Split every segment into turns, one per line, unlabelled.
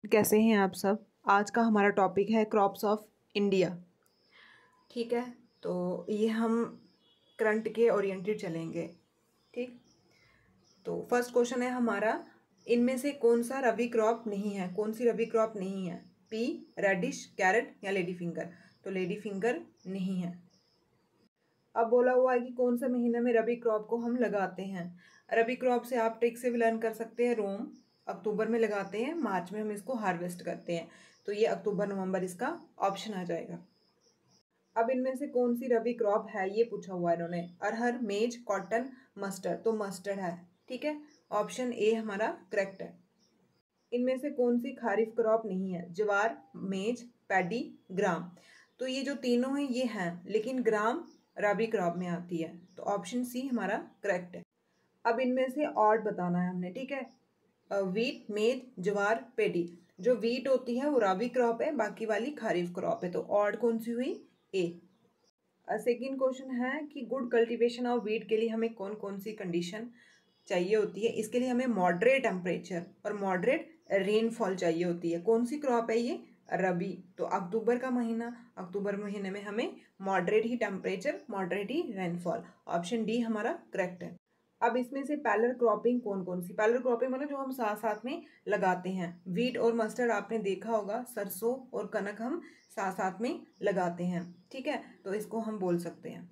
कैसे हैं आप सब। आज का हमारा टॉपिक है क्रॉप्स ऑफ इंडिया। ठीक है, तो ये हम करंट के ओरिएंटेड चलेंगे। ठीक, तो फर्स्ट क्वेश्चन है हमारा, इनमें से कौन सा रबी क्रॉप नहीं है, कौन सी रबी क्रॉप नहीं है? पी, रेडिश, कैरेट या लेडी फिंगर? तो लेडी फिंगर नहीं है। अब बोला हुआ है कि कौन सा महीने में रबी क्रॉप को हम लगाते हैं। रबी क्रॉप से आप ट्रिक से भी लर्न कर सकते हैं। रोम अक्टूबर में लगाते हैं, मार्च में हम इसको हार्वेस्ट करते हैं, तो ये अक्टूबर नवंबर इसका ऑप्शन आ जाएगा। अब इनमें से कौन सी रबी क्रॉप है ये पूछा हुआ है इन्होंने। अरहर, मेज, कॉटन, मस्टर्ड। तो मस्टर्ड है। ठीक है, ऑप्शन ए हमारा करेक्ट है। इनमें से कौन सी खारिफ क्रॉप नहीं है? ज्वार, मेज, पैडी, ग्राम। तो ये जो तीनों हैं ये हैं, लेकिन ग्राम रबी क्रॉप में आती है, तो ऑप्शन सी हमारा करेक्ट है। अब इनमें से ऑड बताना है हमने। ठीक है, वीट, मेज, ज्वार, पेडी। जो वीट होती है वो रबी क्रॉप है, बाकी वाली खरीफ क्रॉप है, तो ऑड कौन सी हुई? ए। सेकेंड क्वेश्चन है कि गुड कल्टीवेशन ऑफ वीट के लिए हमें कौन कौन सी कंडीशन चाहिए होती है? इसके लिए हमें मॉडरेट टेम्परेचर और मॉडरेट रेनफॉल चाहिए होती है। कौन सी क्रॉप है ये? रबी। तो अक्टूबर का महीना, अक्टूबर महीने में हमें मॉडरेट ही टेम्परेचर, मॉडरेट ही रेनफॉल। ऑप्शन डी हमारा करेक्ट है। अब इसमें से पैरेलल क्रॉपिंग कौन कौन सी? पैरेलल क्रॉपिंग मतलब जो हम साथ साथ में लगाते हैं। वीट और मस्टर्ड आपने देखा होगा, सरसों और कनक हम साथ साथ में लगाते हैं। ठीक है, तो इसको हम बोल सकते हैं।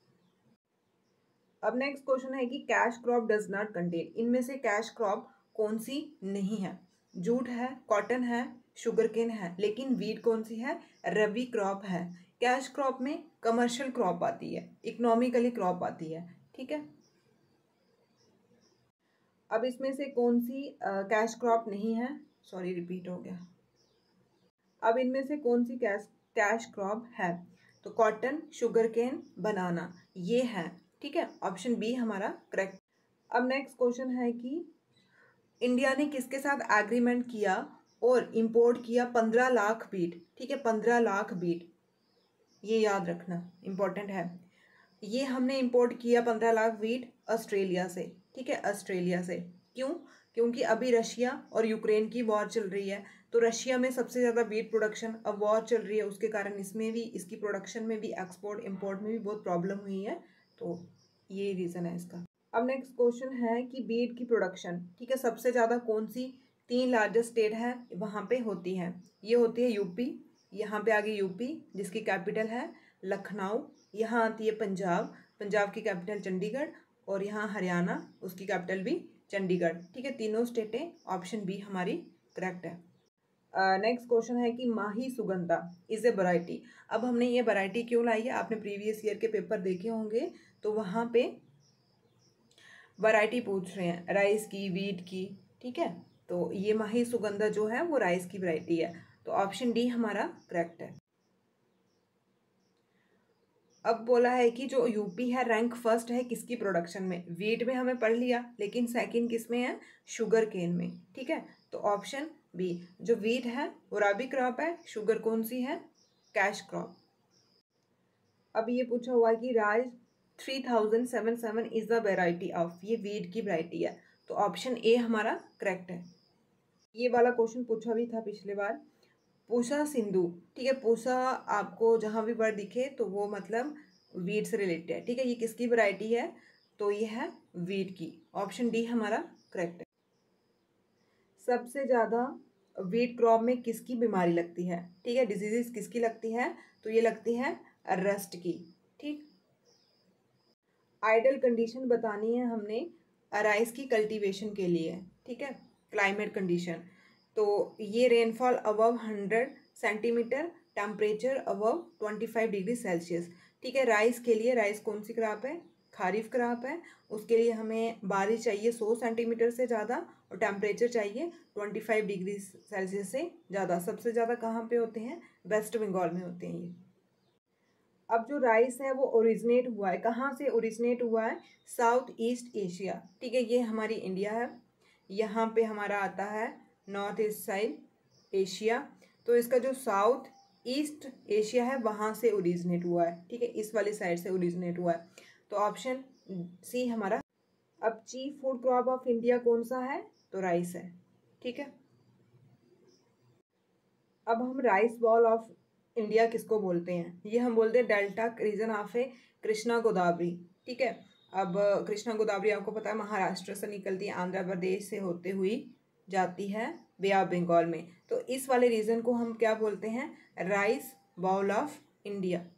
अब नेक्स्ट क्वेश्चन है कि cash crop does not contain. इनमें से कैश क्रॉप कौन सी नहीं है? जूट है, कॉटन है, शुगरकेन है, लेकिन वीट कौन सी है? रबी क्रॉप है। कैश क्रॉप में कमर्शियल क्रॉप आती है, इकोनॉमिकली क्रॉप आती है। ठीक है, अब इसमें से कौन सी कैश क्रॉप नहीं है? सॉरी, रिपीट हो गया। अब इनमें से कौन सी कैश क्रॉप है? तो कॉटन, शुगरकेन, बनाना, ये है। ठीक है, ऑप्शन बी हमारा करेक्ट। अब नेक्स्ट क्वेश्चन है कि इंडिया ने किसके साथ एग्रीमेंट किया और इंपोर्ट किया 15 लाख बीट? ठीक है, 15 लाख बीट, ये याद रखना इंपॉर्टेंट है। ये हमने इंपोर्ट किया 15 लाख वीट ऑस्ट्रेलिया से। ठीक है, ऑस्ट्रेलिया से। क्यों? क्योंकि अभी रशिया और यूक्रेन की वॉर चल रही है, तो रशिया में सबसे ज़्यादा वीट प्रोडक्शन, अब वॉर चल रही है उसके कारण इसमें भी, इसकी प्रोडक्शन में भी, एक्सपोर्ट इम्पोर्ट में भी बहुत प्रॉब्लम हुई है, तो ये रीज़न है इसका। अब नेक्स्ट क्वेश्चन है कि वीट की प्रोडक्शन, ठीक है, सबसे ज़्यादा कौन सी 3 लार्जेस्ट स्टेट है वहाँ पे होती है? ये होती है यूपी, यहाँ पे आगे यूपी जिसकी कैपिटल है लखनऊ, यहाँ आती है पंजाब, पंजाब की कैपिटल चंडीगढ़, और यहाँ हरियाणा, उसकी कैपिटल भी चंडीगढ़। ठीक है, तीनों स्टेटें, ऑप्शन बी हमारी करेक्ट है। नेक्स्ट क्वेश्चन है कि Mahi Sugandha is a variety. अब हमने ये वैरायटी क्यों लाई है? आपने प्रीवियस ईयर के पेपर देखे होंगे, तो वहाँ पे वैरायटी पूछ रहे हैं राइस की, वीट की। ठीक है, तो ये माही सुगंधा जो है वो राइस की वैरायटी है, तो ऑप्शन डी हमारा करेक्ट है। अब बोला है कि जो यूपी है रैंक फर्स्ट है किसकी प्रोडक्शन में? वीट में हमें पढ़ लिया, लेकिन सेकंड किस में है? शुगर केन में। ठीक है, तो ऑप्शन बी, जो वीट है वो रबी क्रॉप है, शुगर कौन सी है? Cash crop. अब ये पूछा हुआ है कि rice 3077 is the variety of, ये वीट की वैरायटी है, तो ऑप्शन ए हमारा करेक्ट है। ये वाला क्वेश्चन पूछा भी था पिछले बार, पूसा सिंधु। ठीक है, पूसा आपको जहाँ भी वर्ड दिखे तो वो मतलब वीट से रिलेटेड है। ठीक है, ये किसकी वैरायटी है? तो ये है वीट की, ऑप्शन डी हमारा करेक्ट है। सबसे ज़्यादा वीट क्रॉप में किसकी बीमारी लगती है? ठीक है, डिजीजेस किसकी लगती है? तो ये लगती है रस्ट की। ठीक, आइडल कंडीशन बतानी है हमने राइस की कल्टीवेशन के लिए। ठीक है, क्लाइमेट कंडीशन, तो ये rainfall above 100 centimetre, temperature above 25 degree Celsius. ठीक है, राइस के लिए, राइस कौन सी क्रॉप है? खारिफ क्रॉप है, उसके लिए हमें बारिश चाहिए 100 सेंटीमीटर से ज़्यादा, और टेम्परेचर चाहिए 25 डिग्री सेल्सियस से ज़्यादा। सबसे ज़्यादा कहाँ पे होते हैं? वेस्ट बंगाल में होते हैं ये। अब जो राइस है वो ओरिजिनेट हुआ है, कहाँ से ओरिजिनेट हुआ है? South East Asia. ठीक है, ये हमारी इंडिया है, यहाँ पे हमारा आता है नॉर्थ ईस्ट साइड एशिया, तो इसका जो साउथ ईस्ट एशिया है वहाँ से ओरिजिनेट हुआ है। ठीक है, इस वाली साइड से ओरिजिनेट हुआ है, तो ऑप्शन सी हमारा। अब chief food crop of India कौन सा है? तो राइस है। ठीक है, अब हम राइस बॉल ऑफ इंडिया किसको बोलते हैं? ये हम बोलते हैं delta region of a Krishna Godavari. ठीक है, अब कृष्णा गोदावरी आपको पता है महाराष्ट्र से निकलती है, आंध्र प्रदेश से होते हुई जाती है बे ऑफ बंगाल में। तो इस वाले रीजन को हम क्या बोलते हैं? Rice bowl of India.